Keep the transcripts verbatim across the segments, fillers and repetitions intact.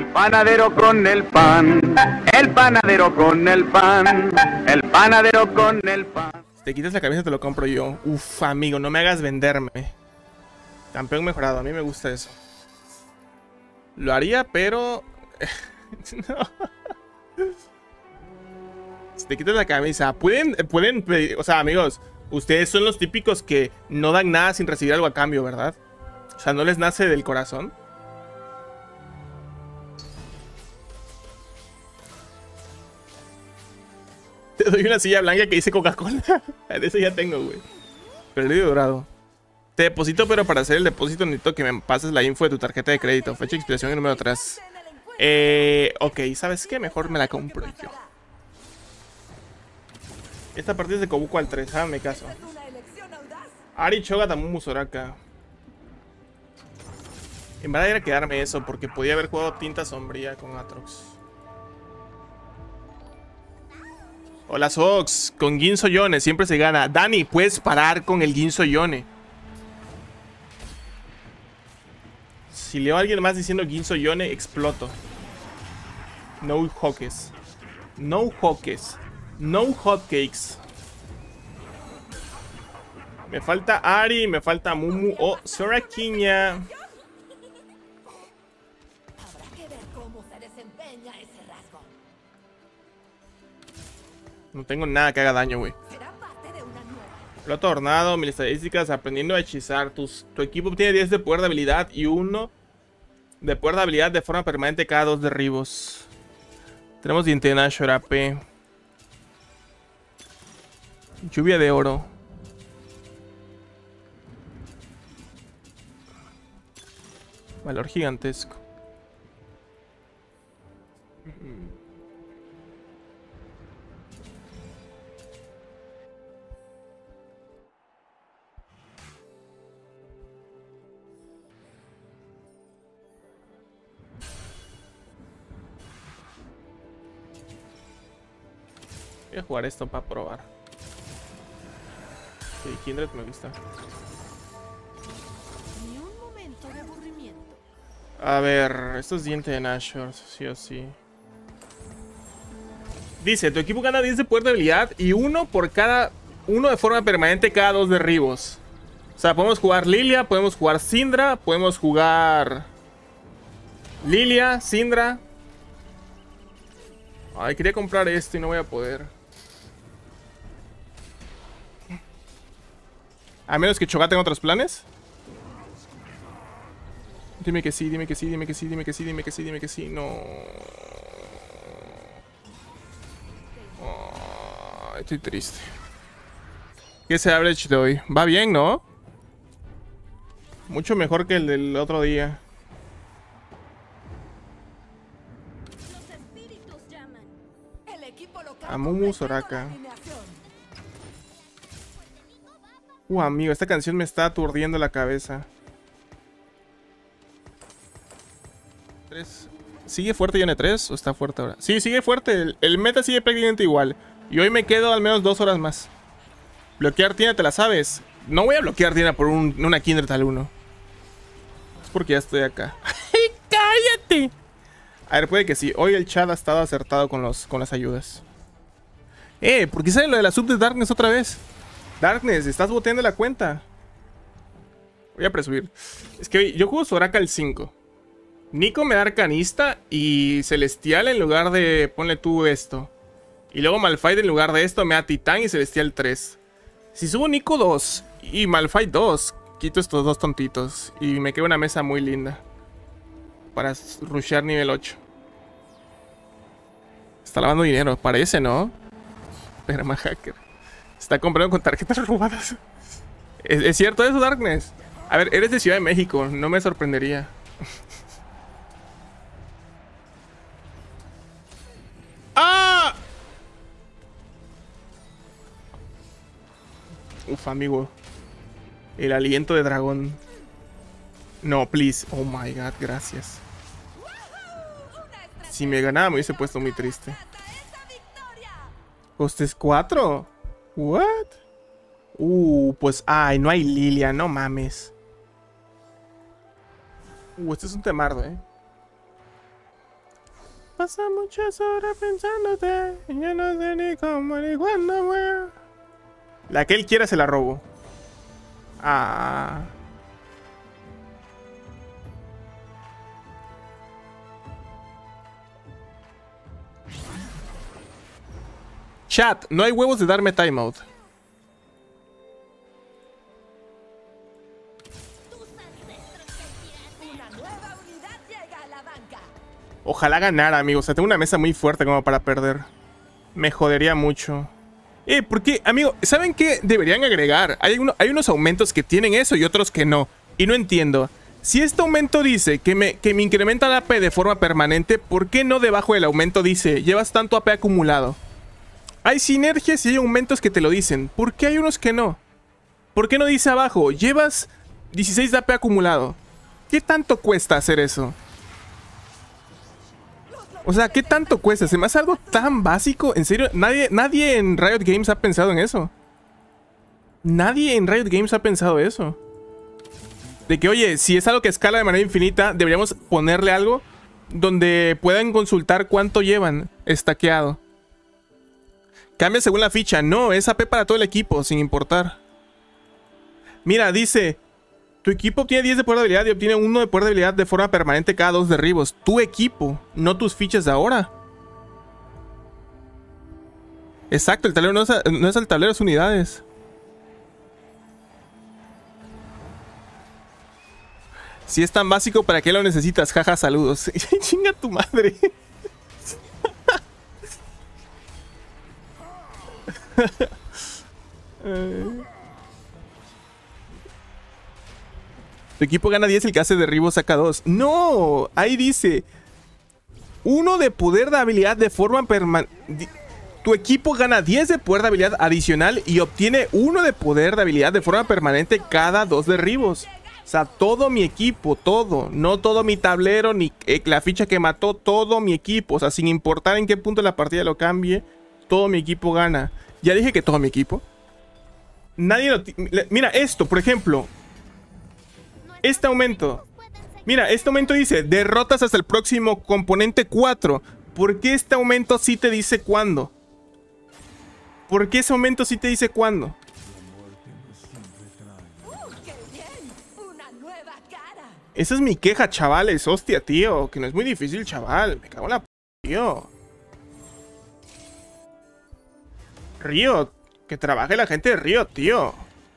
panadero con el pan, el panadero con el pan, el panadero con el pan. Si te quitas la cabeza te lo compro yo. Uf, amigo, no me hagas venderme. Campeón mejorado, a mí me gusta eso. Lo haría, pero... no. Si te quitas la cabeza, pueden, pueden pedir, o sea, amigos, ustedes son los típicos que no dan nada sin recibir algo a cambio, ¿verdad? O sea, no les nace del corazón. Te doy una silla blanca que dice Coca-Cola. De ese ya tengo, güey. Perdido dorado. Te deposito, pero para hacer el depósito necesito que me pases la info de tu tarjeta de crédito. Fecha de expiración y número tres. Eh, ok, ¿sabes qué? Mejor me la compro yo. Esta partida es de Kobuko al tres, ah, me caso. Ari Choga Tamumu Soraka. En verdad era quedarme eso, porque podía haber jugado Tinta Sombría con Atrox. Hola Sox, con Ginso Yone siempre se gana. Dani, puedes parar con el Ginso Yone. Si leo a alguien más diciendo Ginso Yone, exploto. No hotcakes. No hotcakes. No hotcakes. Me falta Ari, me falta Mumu o oh, Sorakiña. Habrá que ver cómo se desempeña ese rasgo. No tengo nada que haga daño, güey. Será parte de una nueva. Plato Tornado, mil estadísticas, aprendiendo a hechizar. Tus, tu equipo tiene diez de poder de habilidad y uno de poder de habilidad de forma permanente cada dos derribos. Tenemos Diente de Nashor A P. Lluvia de oro. Valor gigantesco. Voy a jugar esto para probar. Sí, Kindred me gusta. Ni un momento de aburrimiento. A ver, esto es Diente de Nashor, sí o sí. Dice, tu equipo gana diez de poder de habilidad y uno por cada... Uno de forma permanente cada dos derribos. O sea, podemos jugar Lilia, podemos jugar Syndra, podemos jugar... Lilia, Syndra. Ay, quería comprar esto y no voy a poder. A menos que Choga tenga otros planes. Dime que sí, dime que sí, dime que sí, dime que sí, dime que sí, dime que sí. No. Oh, estoy triste. ¿Qué ese average de hoy? Va bien, ¿no? Mucho mejor que el del otro día. Los espíritus llaman. El equipo local Amumu Soraka. Uh, amigo, esta canción me está aturdiendo la cabeza. tres. ¿Sigue fuerte Yone tres o está fuerte ahora? Sí, sigue fuerte. El, el meta sigue prácticamente igual. Y hoy me quedo al menos dos horas más. Bloquear Tina, ¿te la sabes? No voy a bloquear Tina por un, una Kindred al uno. Es porque ya estoy acá. ¡Ay, cállate! A ver, puede que sí. Hoy el chat ha estado acertado con, los, con las ayudas. Eh, ¿por qué sale lo de la sub de Darkness otra vez? Darkness, estás boteando la cuenta. Voy a presumir. Es que yo juego Soraka el cinco. Nico me da Arcanista y Celestial en lugar de... Ponle tú esto. Y luego Malphite en lugar de esto me da Titán y Celestial tres. Si subo Nico dos y Malphite dos, quito estos dos tontitos. Y me queda una mesa muy linda. Para rushear nivel ocho. Está lavando dinero, parece, ¿no? Perma hacker. Está comprando con tarjetas robadas. ¿Es, ¿Es cierto eso, Darkness? A ver, eres de Ciudad de México, no me sorprendería. ¡Ah! Uf, amigo. El aliento de dragón. No, please. Oh my god, gracias. Si me ganaba me hubiese puesto muy triste. ¿Costes cuatro? ¿What? Uh, pues... Ay, no hay Lilia, no mames. Uh, este es un temardo, eh. Pasa muchas horas pensándote. Y ya no sé ni cómo ni cuándo, weón. La que él quiera se la robo. Ah. Chat, no hay huevos de darme timeout. Una nueva unidad llega a la banca. Ojalá ganara, amigos. O sea, tengo una mesa muy fuerte como para perder. Me jodería mucho. Eh, porque, amigo, ¿saben qué deberían agregar? Hay, uno, hay unos aumentos que tienen eso y otros que no. Y no entiendo. Si este aumento dice que me, que me incrementa la A P de forma permanente, ¿por qué no debajo del aumento dice llevas tanto A P acumulado? Hay sinergias y hay aumentos que te lo dicen. ¿Por qué hay unos que no? ¿Por qué no dice abajo llevas dieciséis de A P acumulado? ¿Qué tanto cuesta hacer eso? O sea, ¿qué tanto cuesta? ¿Se me hace algo tan básico? ¿En serio? Nadie, nadie en Riot Games ha pensado en eso. Nadie en Riot Games ha pensado eso. De que, oye, si es algo que escala de manera infinita, deberíamos ponerle algo donde puedan consultar cuánto llevan estaqueado. Cambia según la ficha. No, es A P para todo el equipo, sin importar. Mira, dice... Tu equipo obtiene diez de poder de habilidad y obtiene uno de poder de habilidad de forma permanente cada dos derribos. Tu equipo, no tus fichas de ahora. Exacto, el tablero no es, no es el tablero, es unidades. Si es tan básico, ¿para qué lo necesitas? Jaja, saludos. Chinga tu madre. eh... Tu equipo gana diez, el que hace derribo saca dos. No, ahí dice uno de poder de habilidad de forma permanente. Tu equipo gana diez de poder de habilidad adicional y obtiene uno de poder de habilidad de forma permanente cada dos derribos. O sea, todo mi equipo, todo. No todo mi tablero, ni eh, la ficha que mató, todo mi equipo. O sea, sin importar en qué punto de la partida lo cambie, todo mi equipo gana. Ya dije que todo mi equipo. Nadie lo... Mira, esto, por ejemplo... Este aumento. Mira, este aumento dice derrotas hasta el próximo componente cuatro. ¿Por qué este aumento sí te dice cuándo? ¿Por qué ese aumento sí te dice cuándo? ¡Uh, qué bien! Una nueva cara. Esa es mi queja, chavales. Hostia, tío. Que no es muy difícil, chaval. Me cago en la p... tío. Riot. Que trabaje la gente de Riot, tío.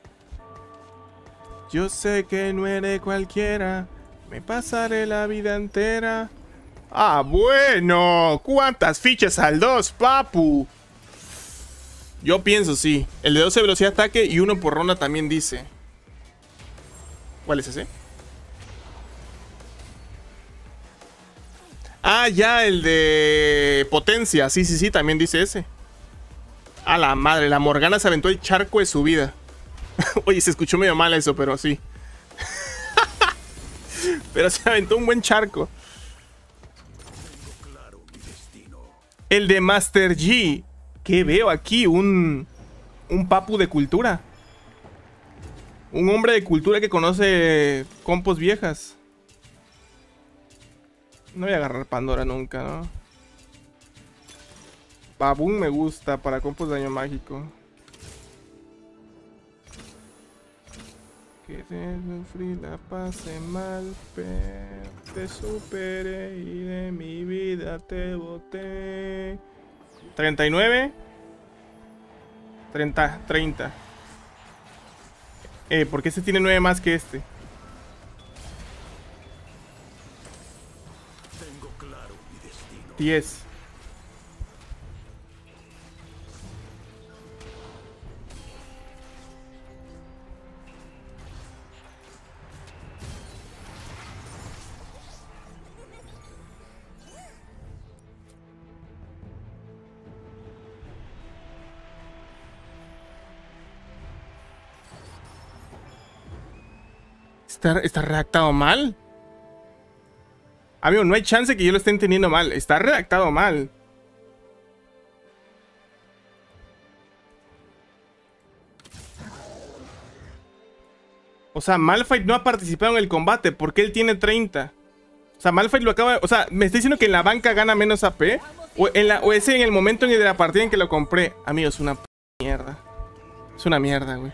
Yo sé que no eres cualquiera. Me pasaré la vida entera. Ah, bueno. ¿Cuántas fichas al dos, papu? Yo pienso sí. El de doce velocidad de ataque y uno por ronda también dice. ¿Cuál es ese? Ah, ya, el de potencia. Sí, sí, sí, también dice ese. A la madre, la Morgana se aventó el charco de su vida. Oye, se escuchó medio mal eso, pero sí. Pero se aventó un buen charco. El de Master G. ¿Qué veo aquí? Un... Un papu de cultura. Un hombre de cultura que conoce compos viejas. No voy a agarrar Pandora nunca, ¿no? Baboon me gusta para compos de daño mágico. Que te sufrí, la pasé mal, pero te superé y de mi vida te boté. treinta y nueve. treinta, treinta. Eh, ¿por qué este tiene nueve más que este? Tengo claro mi destino. diez. Está, está redactado mal. Amigo, no hay chance que yo lo esté entendiendo mal. Está redactado mal. O sea, Malphite no ha participado en el combate porque él tiene treinta. O sea, Malphite lo acaba... O sea, ¿me está diciendo que en la banca gana menos A P? O, en la, o ese en el momento en el de la partida en que lo compré. Amigo, es una p mierda. Es una mierda, güey.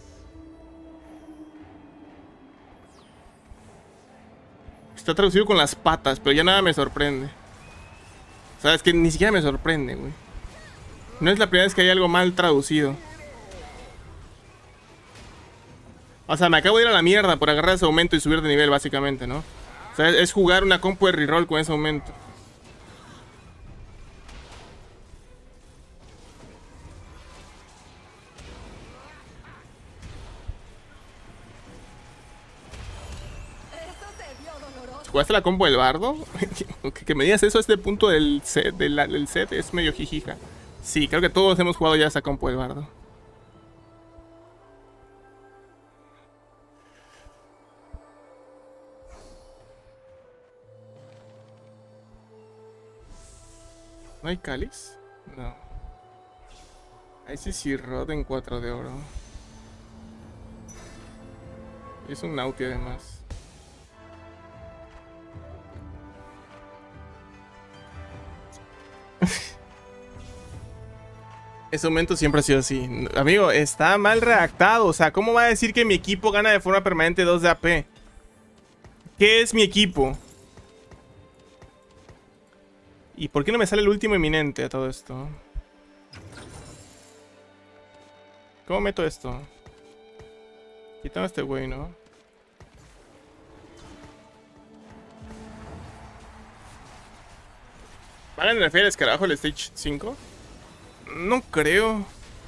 Está traducido con las patas, pero ya nada me sorprende. O sea, es que ni siquiera me sorprende, güey. No es la primera vez que hay algo mal traducido. O sea, me acabo de ir a la mierda por agarrar ese aumento y subir de nivel, básicamente, ¿no? O sea, es jugar una compu de reroll con ese aumento. ¿Jugaste la combo del bardo? que, que me digas eso a este punto del set, del, del set es medio jijija. Sí, creo que todos hemos jugado ya esa combo del bardo. ¿No hay cáliz? No. Ahí sí sí rod en cuatro de oro. Es un nauti además. Ese aumento siempre ha sido así. Amigo, está mal redactado. O sea, ¿cómo va a decir que mi equipo gana de forma permanente dos de A P? ¿Qué es mi equipo? ¿Y por qué no me sale el último eminente a todo esto? ¿Cómo meto esto? Quitando a este güey, ¿no? ¿Van a nerfear el escarabajo el Stage cinco? No creo.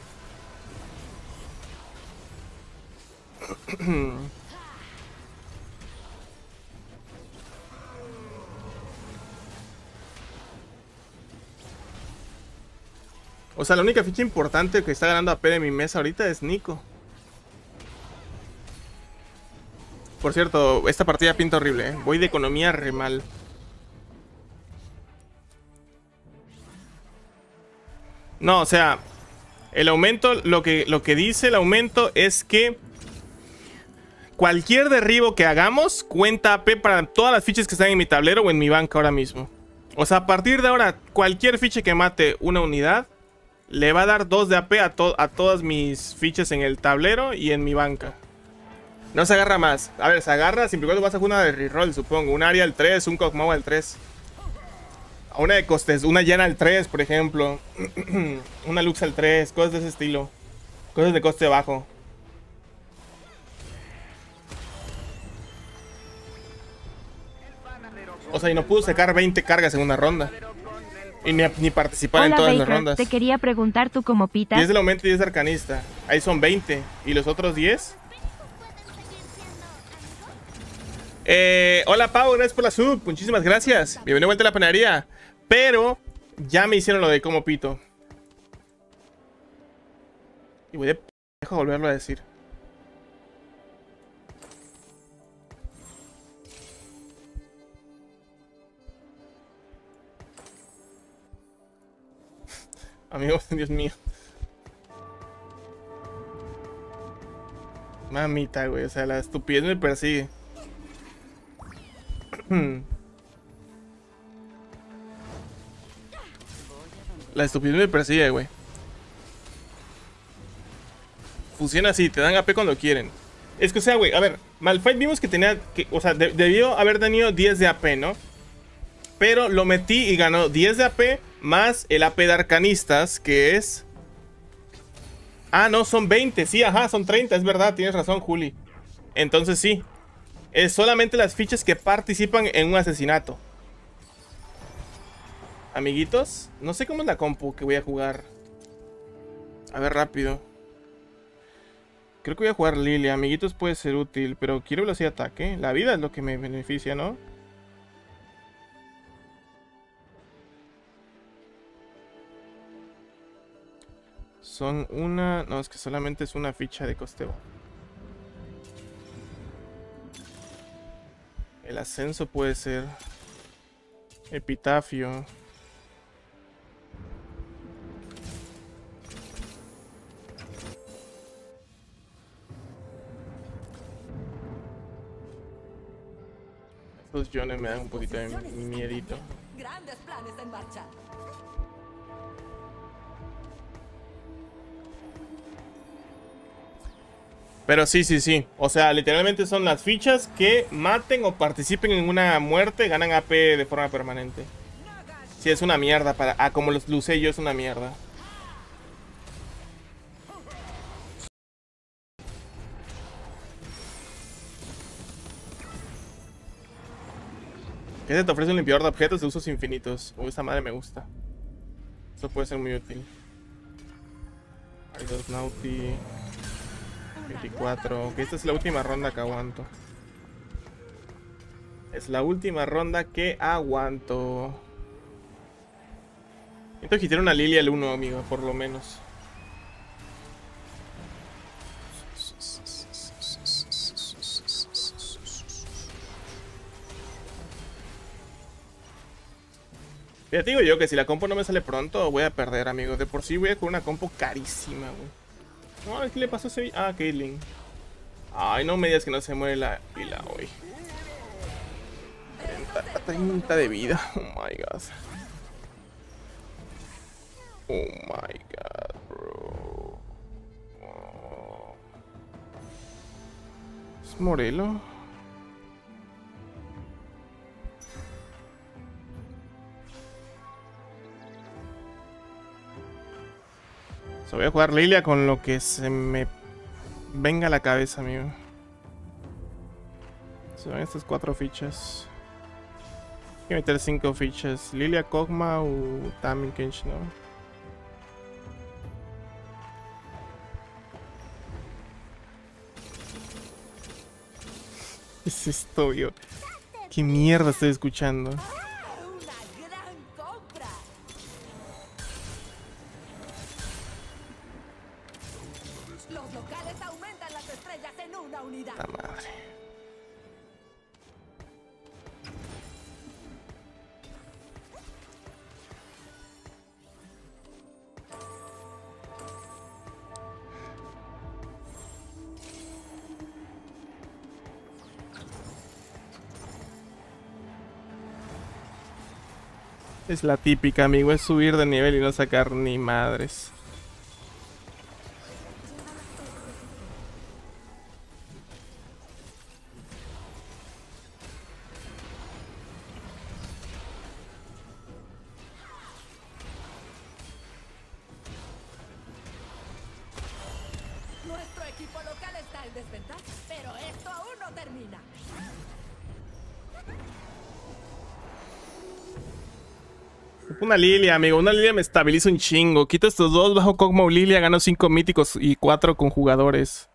O sea, la única ficha importante que está ganando A P de mi mesa ahorita es Nico. Por cierto, esta partida pinta horrible, ¿eh? Voy de economía re mal. No, o sea, el aumento, lo que, lo que dice el aumento es que cualquier derribo que hagamos cuenta A P para todas las fichas que están en mi tablero o en mi banca ahora mismo. O sea, a partir de ahora, cualquier ficha que mate una unidad le va a dar dos de A P a, to a todas mis fichas en el tablero y en mi banca. No se agarra más. A ver, se agarra siempre y cuando vas a jugar una de reroll, supongo. Un Aria al tres, un Kog'Maw al tres. Una de costes, una Yana al tres, por ejemplo. Una Lux al tres, cosas de ese estilo. Cosas de coste bajo. O sea, y no pudo sacar veinte cargas en una ronda. Y ni, ni participar Hola, en todas Baker, las rondas. te quería preguntar tú como Pita. diez del aumento y diez de arcanista. Ahí son veinte. ¿Y los otros diez? Eh, hola Pau, gracias por la sub. Muchísimas gracias. Bienvenido vuelta a la panadería. Pero ya me hicieron lo de como pito. Y voy de p*** a volverlo a decir. Amigos, Dios mío. Mamita, güey. O sea, la estupidez me persigue. La estupidez me persigue, güey. Funciona así, te dan A P cuando quieren. Es que, o sea, güey, a ver, Malphite vimos que tenía, que, o sea, de, debió haber tenido diez de A P, ¿no? Pero lo metí y ganó diez de A P más el A P de arcanistas, que es... Ah, no, son veinte, sí, ajá, son treinta, es verdad, tienes razón, Juli. Entonces sí, es solamente las fichas que participan en un asesinato. Amiguitos, no sé cómo es la compu que voy a jugar. A ver, rápido. Creo que voy a jugar Lilia. Amiguitos puede ser útil, pero quiero velocidad de ataque. La vida es lo que me beneficia, ¿no? Son una... No, es que solamente es una ficha de costeo. El ascenso puede ser... Epitafio. Los Jones me dan un poquito de miedito. Grandes planes en marcha. Pero sí, sí, sí. O sea, literalmente son las fichas que maten o participen en una muerte, ganan A P de forma permanente. Sí, es una mierda para... Ah, como los lucé yo, es una mierda. ¿Qué se te ofrece un limpiador de objetos de usos infinitos? Uy, esta madre me gusta. Eso puede ser muy útil. Hay dos Naughty. veinticuatro. Ok, esta es la última ronda que aguanto. Es la última ronda que aguanto. Necesito quitar una Lilia al uno, amigo, por lo menos. Ya te digo yo que si la compo no me sale pronto, voy a perder, amigo. De por sí voy a con una compo carísima, güey. No, ¿qué le pasó a ese? Ah, Caitlyn. Ay, no me digas que no se muere la pila hoy. treinta, treinta de vida. Oh my god. Oh my god, bro. Oh. ¿Es Morelo? So, voy a jugar Lilia con lo que se me venga a la cabeza, amigo. Se van estas cuatro fichas. Hay que meter cinco fichas. Lilia, Kog'Maw o Tamin Kench, ¿no? ¿Qué es esto, yo? ¿Qué mierda estoy escuchando? Una gran compra. Los locales aumentan las estrellas en una unidad. La madre. Es la típica, amigo, es subir de nivel y no sacar ni madres. Nuestro equipo local está en desventaja, pero esto aún no termina. Una Lilia, amigo. Una Lilia me estabiliza un chingo. Quito estos dos bajo Kog'Maw Lilia. Gano cinco míticos y cuatro con jugadores.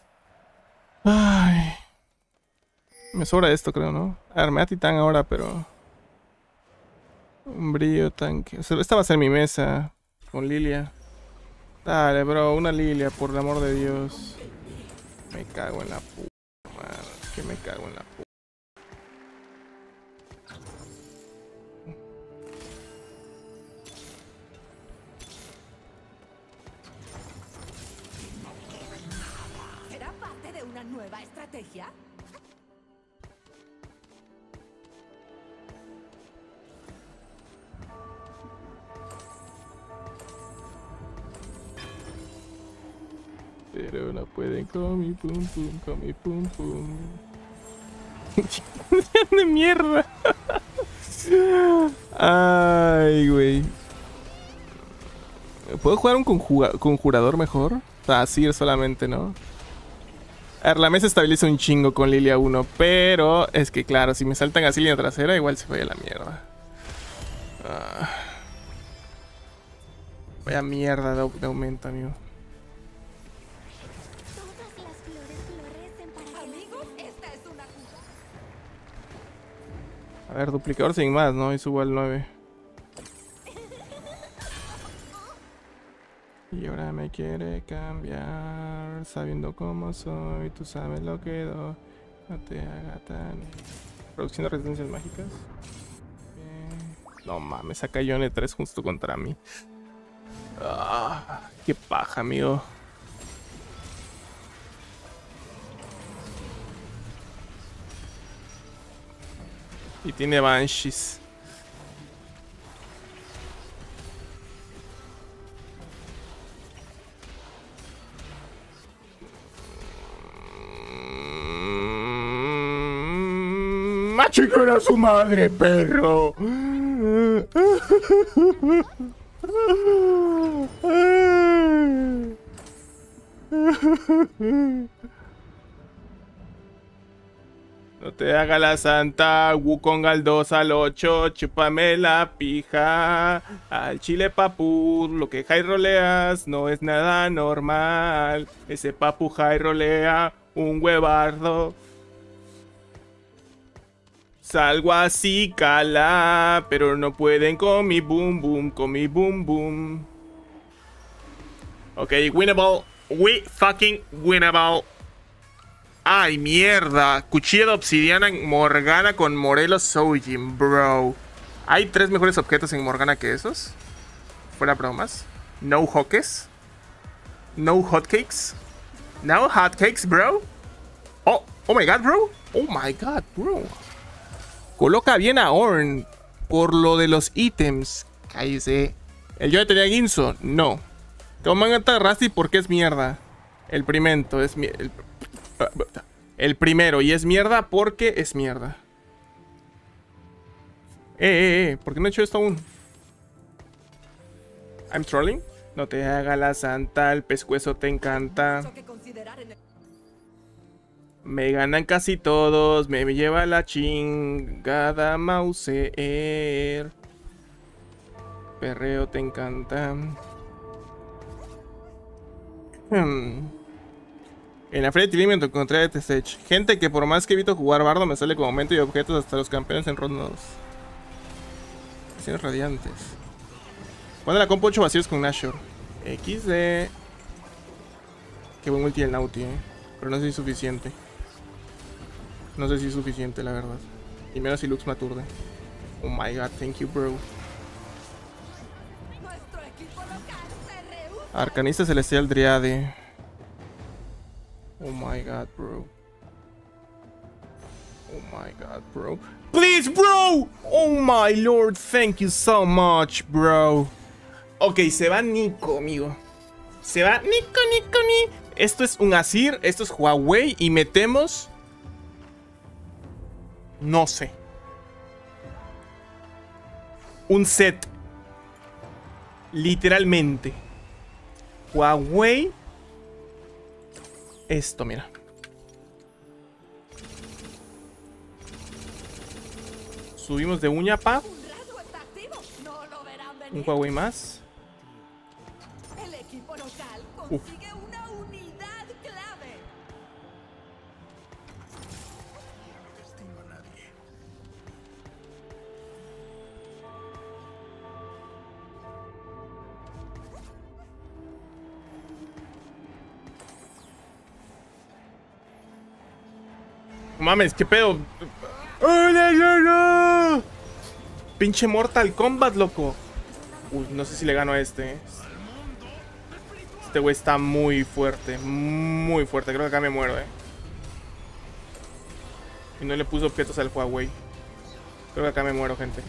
Ay. Me sobra esto, creo, ¿no? A ver, me da titán ahora, pero... Un brillo tanque. O sea, esta va a ser mi mesa. Con Lilia. Dale, bro. Una Lilia, por el amor de Dios. Me cago en la puta, man. Que me cago en la puta. ¿Será parte de una nueva estrategia? Pero no pueden con mi pum pum, con mi pum pum. ¡De mierda! Ay, güey. ¿Puedo jugar un conjuga- conjurador mejor? O sea, así solamente, ¿no? A ver, la mesa estabiliza un chingo con Lilia uno, pero es que claro, si me saltan así línea trasera, igual se vaya a la mierda. Ah. Vaya mierda de, de aumento, amigo. Todas las flores florecen para que Amigos, esta es una jugada. A ver, duplicador sin más, ¿no? Y subo al nueve. Y ahora me quiere cambiar, sabiendo cómo soy, tú sabes lo que doy, no te haga tan... Producción de resistencias mágicas. Bien. No mames, saca Yone tres justo contra mí. Ah, qué paja, amigo. Y tiene Banshees. ¡Machicar a su madre, perro! No te haga la santa, Wukong al dos al ocho, chúpame la pija, al chile papu, lo que high roleas no es nada normal, ese papu high rolea un huevardo. Salgo así, cala, pero no pueden con mi boom boom, con mi boom boom. Ok, winnable, we fucking winnable. Ay, mierda. Cuchilla de obsidiana en Morgana con Morelos Soujin, bro. ¿Hay tres mejores objetos en Morgana que esos? Fuera bromas. No hotcakes. No hotcakes. No hotcakes, bro. Oh, oh my god, bro. Oh my god, bro. Coloca bien a Ornn por lo de los ítems. Cállese. ¿El yo tenía Guinzo? No. Toman a Rusty porque es mierda. El primento es mierda. El... El primero, y es mierda porque es mierda. Eh, eh, eh, ¿por qué no he hecho esto aún? I'm trolling. No te haga la santa, el pescuezo te encanta. Me ganan casi todos, me lleva la chingada Mauser. Perreo te encanta. Hmm. En la Feria de Tilly me encontré a T-Stage. Gente que por más que evito jugar bardo me sale como aumento y objetos hasta los campeones en rondas. Acciones radiantes. Pone la compo ocho vacíos con Nashor. equis de. Qué buen ulti el Nauti, eh. Pero no sé si es suficiente. No sé si es suficiente, la verdad. Y menos si Lux me aturde. Oh my god, thank you, bro. Arcanista Celestial Driade. Oh my god, bro. Oh my god, bro. Please, bro! Oh my lord, thank you so much, bro. Ok, se va Nico, amigo. Se va Nico, Nico, Nico. Esto es un Azir, esto es Huawei y metemos... No sé. Un set. Literalmente. Huawei... Esto, mira. Subimos de uña, pa. Un Huawei más. El equipo local Uf. consigue una unidad clave. Mames, qué pedo. ¡Oh, no, no, no! Pinche Mortal Kombat, loco. Uy, no sé si le gano a este. Este güey está muy fuerte. Muy fuerte. Creo que acá me muero, eh. Y no le puso objetos al Huawei. Creo que acá me muero, gente.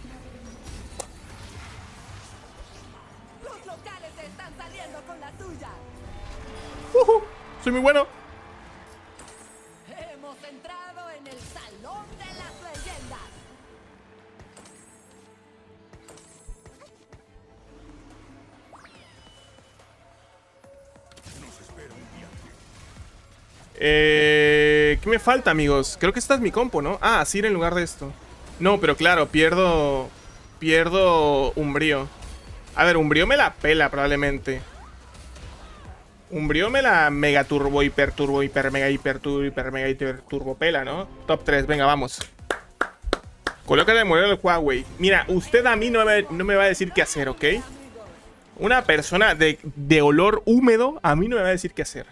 Los locales están saliendo con la tuya. Uh-huh. Soy muy bueno. Hemos entrado en el salón de las leyendas. Eh, ¿Qué me falta, amigos? Creo que esta es mi compo, ¿no? Ah, Azir en lugar de esto. No, pero claro, pierdo... Pierdo Umbrío. A ver, Umbrío me la pela probablemente. Umbrío me la mega turbo, hiper turbo, hiper mega, hiper turbo, hiper mega, hiper turbo pela, ¿no? Top tres, venga, vamos. Colócale el modelo del Huawei. Mira, usted a mí no me, no me va a decir qué hacer, ¿ok? Una persona de, de olor húmedo a mí no me va a decir qué hacer.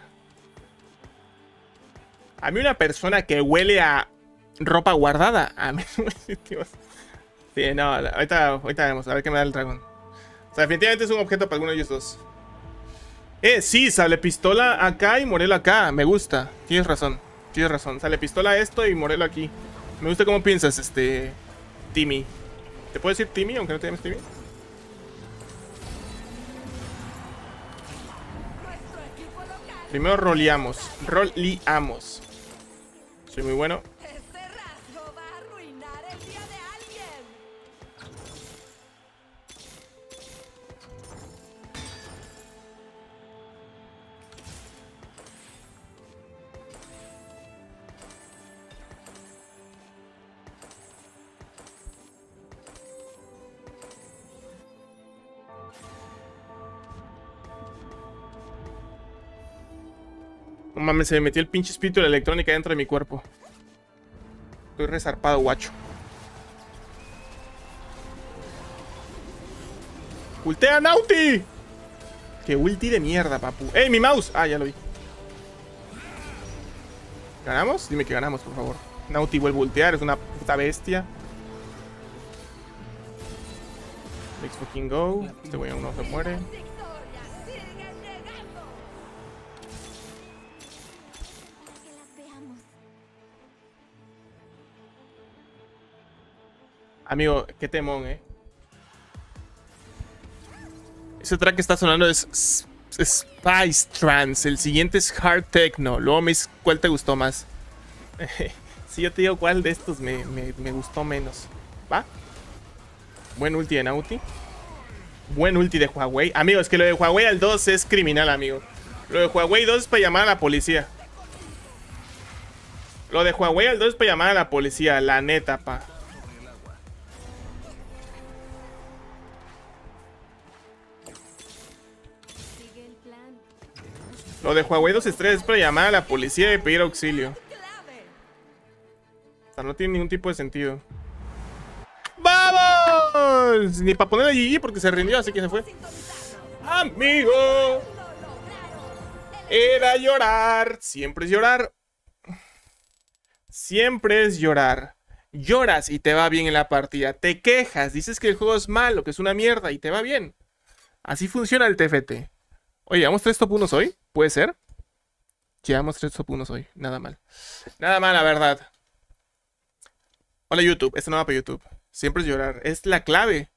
A mí una persona que huele a ropa guardada, a mí no me decir qué va a hacer. Sí, no, ahorita, ahorita vemos, a ver qué me da el dragón. O sea, definitivamente es un objeto para alguno de ellos dos. Eh, sí, sale pistola acá y Morelo acá. Me gusta. Tienes razón. Tienes razón. Sale pistola esto y Morelo aquí. Me gusta cómo piensas, este... Timmy. ¿Te puedo decir Timmy, aunque no te llames Timmy? Primero roleamos. Roleamos. Soy muy bueno. Ese rasgo va a arruinar el día de alguien. No mames, se me metió el pinche espíritu de la electrónica dentro de mi cuerpo. Estoy resarpado, guacho. ¡Ultea, Nauti! ¡Qué ulti de mierda, papu! ¡Ey, mi mouse! Ah, ya lo vi. ¿Ganamos? Dime que ganamos, por favor. Nauti vuelve a ultear, es una puta bestia. Let's fucking go. Este güey aún no se muere. Victorias siguen llegando. Que las veamos. Amigo, qué temón, eh. Ese track que está sonando es S- Spice Trance. El siguiente es Hard Techno. Luego me dices cuál te gustó más. Si yo te digo cuál de estos me, me, me gustó menos. ¿Va? Buen ulti de Nauti. Buen ulti de Huawei. Amigo, es que lo de Huawei al dos es criminal, amigo. Lo de Huawei dos es para llamar a la policía. Lo de Huawei al dos es para llamar a la policía. La neta, pa. Sigue el plan. Lo de Huawei dos estrellas es para llamar a la policía y pedir auxilio. Clave. O sea, no tiene ningún tipo de sentido. ¡Vamos! Ni para ponerle G G porque se rindió, así que se fue. ¡Amigo! Lo lograron. Era llorar. Siempre es llorar. Siempre es llorar. Lloras y te va bien en la partida. Te quejas, dices que el juego es malo, que es una mierda y te va bien. Así funciona el T F T. Oye, ¿llevamos tres top unos hoy? ¿Puede ser? Llevamos tres top unos hoy. Nada mal. Nada mal, la verdad. Hola YouTube. Este no va para YouTube. Siempre es llorar. Es la clave.